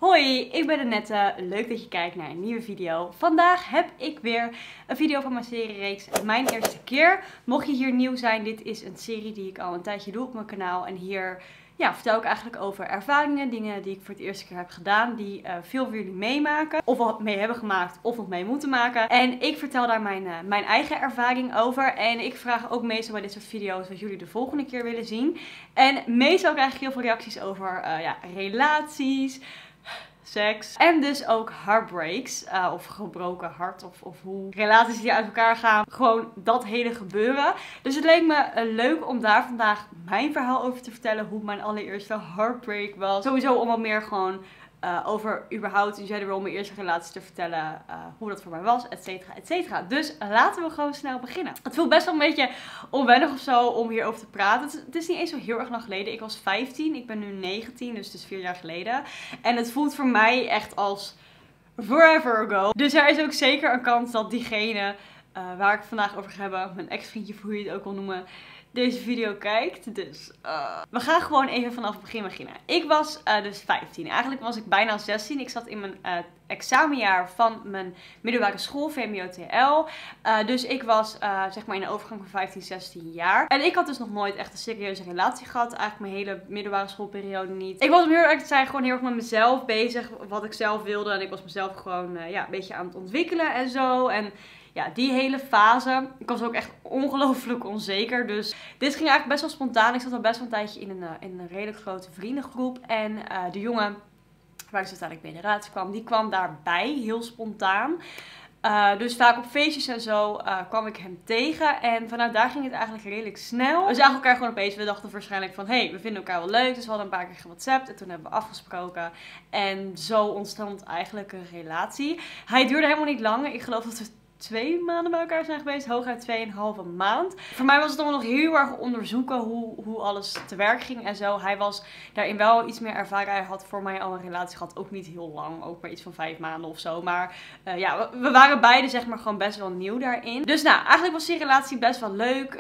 Hoi, ik ben Annette. Leuk dat je kijkt naar een nieuwe video. Vandaag heb ik weer een video van mijn seriereeks. Mijn eerste keer. Mocht je hier nieuw zijn, dit is een serie die ik al een tijdje doe op mijn kanaal. En hier vertel ik eigenlijk over ervaringen, dingen die ik voor het eerste keer heb gedaan. Die veel van jullie meemaken. Of al mee hebben gemaakt of nog mee moeten maken. En ik vertel daar mijn eigen ervaring over. En ik vraag ook meestal bij dit soort video's wat jullie de volgende keer willen zien. En meestal krijg ik heel veel reacties over relaties, seks en dus ook heartbreaks of gebroken hart of hoe relaties die uit elkaar gaan. Gewoon dat hele gebeuren. Dus het leek me leuk om daar vandaag mijn verhaal over te vertellen. Hoe mijn allereerste heartbreak was. Sowieso om wat meer gewoon over überhaupt in general mijn eerste relatie te vertellen. Hoe dat voor mij was, et cetera, et cetera. Dus laten we gewoon snel beginnen. Het voelt best wel een beetje onwennig of zo om hierover te praten. Het is niet eens zo heel erg lang geleden. Ik was 15, ik ben nu 19, dus het is 4 jaar geleden. En het voelt voor mij echt als forever ago. Dus er is ook zeker een kans dat diegene waar ik het vandaag over ga hebben, mijn ex-vriendje, of hoe je het ook wil noemen, deze video kijkt. Dus we gaan gewoon even vanaf het begin beginnen. Ik was dus 15. Eigenlijk was ik bijna 16. Ik zat in mijn examenjaar van mijn middelbare school, VMBO-TL. Dus ik was zeg maar in de overgang van 15, 16 jaar. En ik had dus nog nooit echt een serieuze relatie gehad. Eigenlijk mijn hele middelbare schoolperiode niet. Ik was om heel erg te zijn gewoon heel erg met mezelf bezig. Wat ik zelf wilde. En ik was mezelf gewoon een beetje aan het ontwikkelen en zo. En ja, die hele fase. Ik was ook echt ongelooflijk onzeker. Dus dit ging eigenlijk best wel spontaan. Ik zat al best wel een tijdje in een redelijk grote vriendengroep. En de jongen waar ik dus uiteindelijk bij in de relatie kwam, die kwam daarbij. Heel spontaan. Dus vaak op feestjes en zo kwam ik hem tegen. En vanuit daar ging het eigenlijk redelijk snel. We zagen elkaar gewoon opeens. We dachten waarschijnlijk van, hey, we vinden elkaar wel leuk. Dus we hadden een paar keer gewhatsappt. En toen hebben we afgesproken. En zo ontstond eigenlijk een relatie. Hij duurde helemaal niet lang. Ik geloof dat we 2 maanden bij elkaar zijn geweest. Hooguit 2,5 maand. Voor mij was het allemaal nog heel erg onderzoeken hoe alles te werk ging en zo. Hij was daarin wel iets meer ervaren. Hij had voor mij al een relatie gehad. Ook niet heel lang. Ook maar iets van 5 maanden of zo. Maar we waren beide zeg maar gewoon best wel nieuw daarin. Dus nou, eigenlijk was die relatie best wel leuk.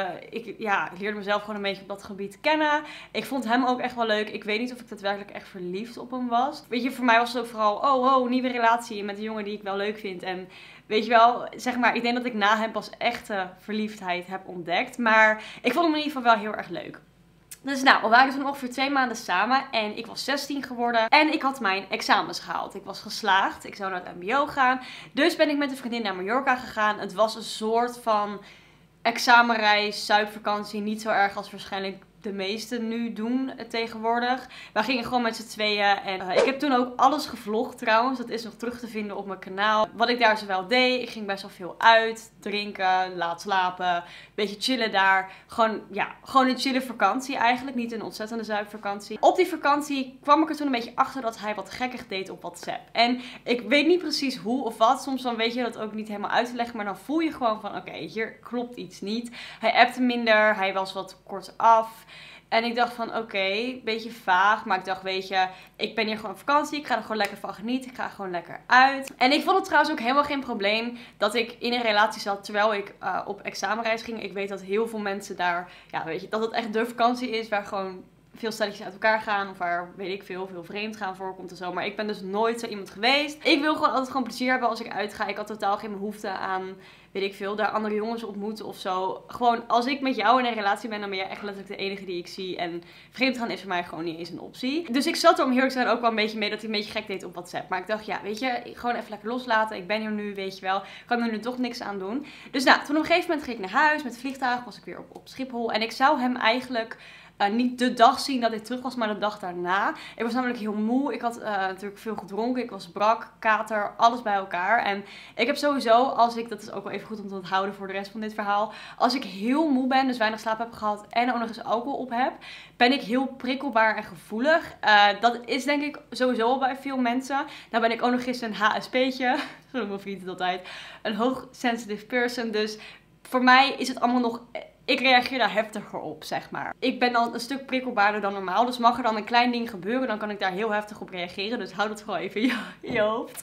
Ik leerde mezelf gewoon een beetje op dat gebied kennen. Ik vond hem ook echt wel leuk. Ik weet niet of ik daadwerkelijk echt verliefd op hem was. Weet je, voor mij was het ook vooral, oh, nieuwe relatie met een jongen die ik wel leuk vind. En weet je wel, zeg maar, ik denk dat ik na hem pas echte verliefdheid heb ontdekt. Maar ik vond hem in ieder geval wel heel erg leuk. Dus nou, we waren toen ongeveer 2 maanden samen en ik was 16 geworden. En ik had mijn examens gehaald. Ik was geslaagd. Ik zou naar het mbo gaan. Dus ben ik met een vriendin naar Mallorca gegaan. Het was een soort van examenreis, zuidvakantie. Niet zo erg als waarschijnlijk de meesten nu doen tegenwoordig. Wij gingen gewoon met z'n tweeën. En ik heb toen ook alles gevlogd trouwens. Dat is nog terug te vinden op mijn kanaal. Wat ik daar zowel deed. Ik ging best wel veel uit. Drinken, laat slapen. Een beetje chillen daar. Gewoon een chille vakantie eigenlijk. Niet een ontzettende zuidvakantie. Op die vakantie kwam ik er toen een beetje achter dat hij wat gekkig deed op WhatsApp. En ik weet niet precies hoe of wat. Soms dan weet je dat ook niet helemaal uit te leggen. Maar dan voel je gewoon van oké, hier klopt iets niet. Hij appte minder. Hij was wat kortaf. En ik dacht van oké, beetje vaag. Maar ik dacht, weet je, ik ben hier gewoon op vakantie. Ik ga er gewoon lekker van genieten. Ik ga gewoon lekker uit. En ik vond het trouwens ook helemaal geen probleem dat ik in een relatie zat terwijl ik op examenreis ging. Ik weet dat heel veel mensen daar, weet je, dat het echt de vakantie is waar gewoon veel stelletjes uit elkaar gaan. Of waar, weet ik veel vreemd gaan voorkomt en zo. Maar ik ben dus nooit zo iemand geweest. Ik wil gewoon altijd gewoon plezier hebben als ik uitga. Ik had totaal geen behoefte aan, weet ik veel, daar andere jongens ontmoeten of zo. Gewoon, als ik met jou in een relatie ben, dan ben jij echt letterlijk de enige die ik zie. En vreemd gaan is voor mij gewoon niet eens een optie. Dus ik zat er om heel erg te zijn ook wel een beetje mee dat hij een beetje gek deed op WhatsApp. Maar ik dacht, ja, weet je, gewoon even lekker loslaten. Ik ben hier nu, weet je wel. Ik kan er nu toch niks aan doen. Dus nou, toen op een gegeven moment ging ik naar huis met het vliegtuig. Was ik weer op Schiphol. En ik zou hem eigenlijk niet de dag zien dat ik terug was, maar de dag daarna. Ik was namelijk heel moe. Ik had natuurlijk veel gedronken. Ik was brak, kater, alles bij elkaar. En ik heb sowieso, dat is ook wel even goed om te onthouden voor de rest van dit verhaal. Als ik heel moe ben, dus weinig slaap heb gehad en ook nog eens alcohol op heb, ben ik heel prikkelbaar en gevoelig. Dat is denk ik sowieso al bij veel mensen. Nou ben ik ook nog eens een HSP'tje. Zo noemen mijn vrienden het altijd. Een hoog sensitive person. Dus voor mij is het allemaal nog, ik reageer daar heftiger op, zeg maar. Ik ben dan een stuk prikkelbaarder dan normaal. Dus mag er dan een klein ding gebeuren, dan kan ik daar heel heftig op reageren. Dus hou dat gewoon even in je hoofd.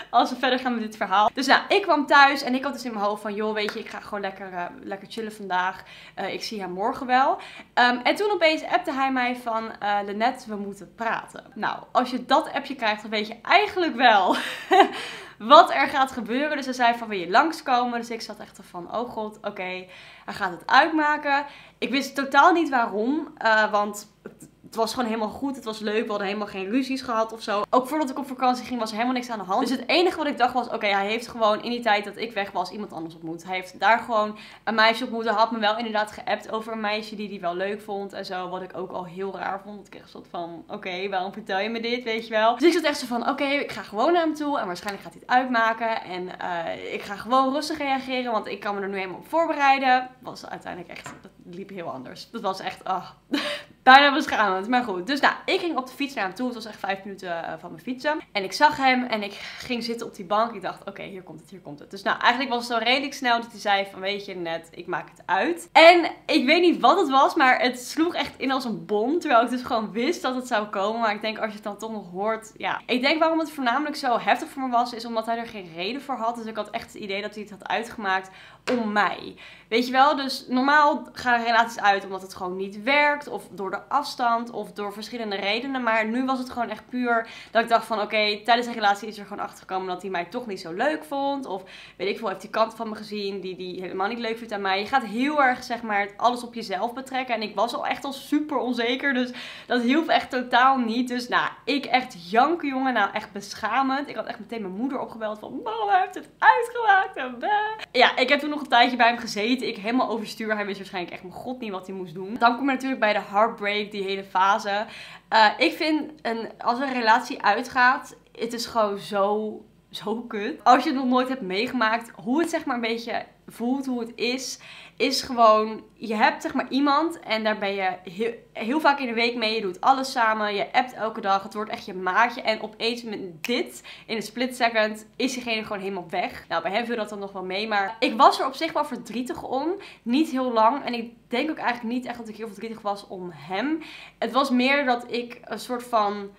als we verder gaan met dit verhaal. Dus nou, ik kwam thuis en ik had dus in mijn hoofd van, joh, weet je, ik ga gewoon lekker chillen vandaag. Ik zie hem morgen wel. En toen opeens appte hij mij van, Lynette, we moeten praten. Nou, als je dat appje krijgt, dan weet je eigenlijk wel wat er gaat gebeuren. Dus hij zei van, wil je langskomen? Dus ik zat echt van, oh god, oké, hij gaat het uitmaken. Ik wist totaal niet waarom, want het was gewoon helemaal goed. Het was leuk. We hadden helemaal geen ruzies gehad of zo. Ook voordat ik op vakantie ging was er helemaal niks aan de hand. Dus het enige wat ik dacht was, oké, hij heeft gewoon in die tijd dat ik weg was iemand anders ontmoet. Hij heeft daar gewoon een meisje ontmoet. Hij had me wel inderdaad geappt over een meisje die hij wel leuk vond en zo. Wat ik ook al heel raar vond. Ik kreeg een soort van, oké, waarom vertel je me dit, weet je wel. Dus ik zat echt zo van, oké, ik ga gewoon naar hem toe. En waarschijnlijk gaat hij het uitmaken. En ik ga gewoon rustig reageren. Want ik kan me er nu helemaal op voorbereiden. Was uiteindelijk echt, dat liep heel anders. Dat was echt, bijna beschamend, maar goed. Dus nou, ik ging op de fiets naar hem toe. Het was echt 5 minuten van mijn fietsen. En ik zag hem en ik ging zitten op die bank. Ik dacht, oké, hier komt het, hier komt het. Dus nou, eigenlijk was het zo redelijk snel dat hij zei van, weet je net, ik maak het uit. En ik weet niet wat het was, maar het sloeg echt in als een bom. Terwijl ik dus gewoon wist dat het zou komen. Maar ik denk, als je het dan toch nog hoort, ja. Ik denk waarom het voornamelijk zo heftig voor me was, is omdat hij er geen reden voor had. Dus ik had echt het idee dat hij het had uitgemaakt om mij. Weet je wel, dus normaal gaan relaties uit omdat het gewoon niet werkt. Of door de afstand, of door verschillende redenen. Maar nu was het gewoon echt puur dat ik dacht van, oké, tijdens een relatie is er gewoon achtergekomen dat hij mij toch niet zo leuk vond. Of weet ik veel, heeft die kant van me gezien die hij helemaal niet leuk vindt aan mij. Je gaat heel erg, zeg maar, alles op jezelf betrekken. En ik was al echt al super onzeker, dus dat hielp echt totaal niet. Dus nou, ik echt janken, jongen. Nou, echt beschamend. Ik had echt meteen mijn moeder opgebeld van, mama, hij heeft het uitgemaakt. En ja, ik heb toen nog een tijdje bij hem gezeten. Ik helemaal overstuur. Hij wist waarschijnlijk echt mijn god niet wat hij moest doen. Dan kom je natuurlijk bij de heartbreak, die hele fase. Ik vind, als een relatie uitgaat, het is gewoon zo kut. Als je het nog nooit hebt meegemaakt, hoe het zeg maar een beetje voelt, hoe het is gewoon, je hebt zeg maar iemand en daar ben je heel vaak in de week mee. Je doet alles samen, je appt elke dag, het wordt echt je maatje. En opeens met dit, in een split second, is diegene gewoon helemaal weg. Nou, bij hem viel dat dan nog wel mee, maar ik was er op zich wel verdrietig om. Niet heel lang en ik denk ook eigenlijk niet echt dat ik heel verdrietig was om hem. Het was meer dat ik een soort van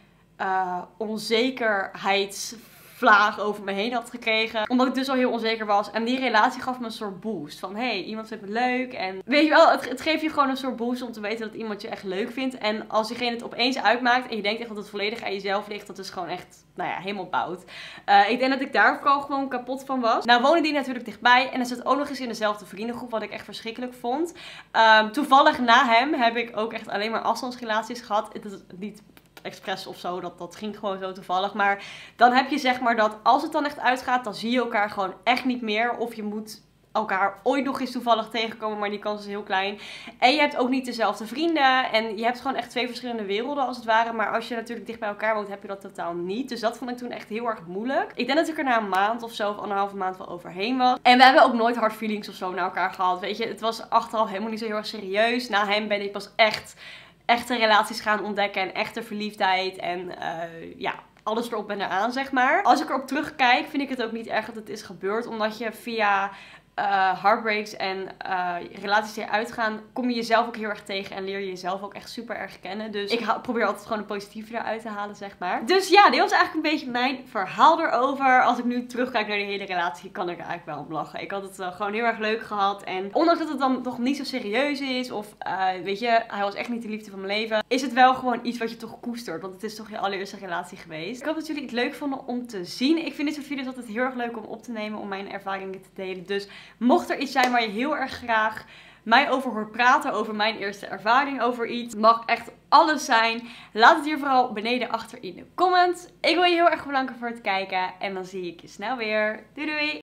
onzekerheidsvlaag over me heen had gekregen. Omdat ik dus al heel onzeker was. En die relatie gaf me een soort boost. Van, hey, iemand vindt me leuk. En weet je wel, het geeft je gewoon een soort boost om te weten dat iemand je echt leuk vindt. En als diegene het opeens uitmaakt en je denkt echt dat het volledig aan jezelf ligt, dat is gewoon echt, nou ja, helemaal bout. Ik denk dat ik daar ook gewoon kapot van was. Nou woonde die natuurlijk dichtbij. En hij zat ook nog eens in dezelfde vriendengroep, wat ik echt verschrikkelijk vond. Toevallig na hem heb ik ook echt alleen maar afstandsrelaties gehad. Het is niet expres of zo, dat ging gewoon zo toevallig. Maar dan heb je zeg maar dat als het dan echt uitgaat, dan zie je elkaar gewoon echt niet meer. Of je moet elkaar ooit nog eens toevallig tegenkomen, maar die kans is heel klein. En je hebt ook niet dezelfde vrienden. En je hebt gewoon echt twee verschillende werelden als het ware. Maar als je natuurlijk dicht bij elkaar woont, heb je dat totaal niet. Dus dat vond ik toen echt heel erg moeilijk. Ik denk dat ik er na een maand of zo, of 1,5 maand wel overheen was. En we hebben ook nooit hard feelings of zo naar elkaar gehad. Weet je, het was achteraf helemaal niet zo heel erg serieus. Na hem ben ik pas echte relaties gaan ontdekken en echte verliefdheid en ja, alles erop en eraan, zeg maar. Als ik erop terugkijk, vind ik het ook niet erg dat het is gebeurd, omdat je via heartbreaks en relaties die uitgaan, kom je jezelf ook heel erg tegen en leer je jezelf ook echt super erg kennen. Dus ik probeer altijd gewoon een positieve eruit te halen, zeg maar. Dus ja, dit was eigenlijk een beetje mijn verhaal erover. Als ik nu terugkijk naar die hele relatie, kan ik er eigenlijk wel om lachen. Ik had het gewoon heel erg leuk gehad. En ondanks dat het dan toch niet zo serieus is, of weet je, hij was echt niet de liefde van mijn leven, is het wel gewoon iets wat je toch koestert. Want het is toch je allereerste relatie geweest. Ik hoop dat jullie het leuk vonden om te zien. Ik vind dit soort video's altijd heel erg leuk om op te nemen, om mijn ervaringen te delen. Dus mocht er iets zijn waar je heel erg graag mij over hoort praten, over mijn eerste ervaring over iets, mag echt alles zijn. Laat het hier vooral beneden achter in de comments. Ik wil je heel erg bedanken voor het kijken en dan zie ik je snel weer. Doei doei!